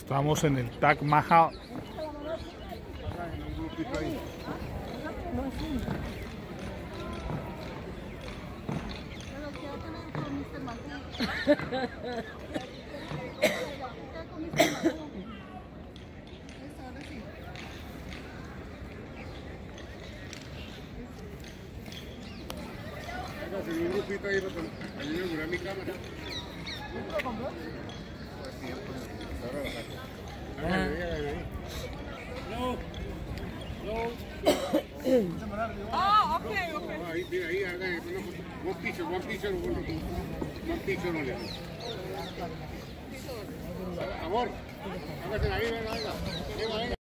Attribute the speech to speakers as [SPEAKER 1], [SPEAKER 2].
[SPEAKER 1] Estamos en el Taj Mahal.
[SPEAKER 2] Un grupito ahí para inaugurar mi cámara.
[SPEAKER 3] Ah, okay, okay.
[SPEAKER 2] Ahí, mira, ahí, haga one picture, only. Amor, hágase ahí, venga.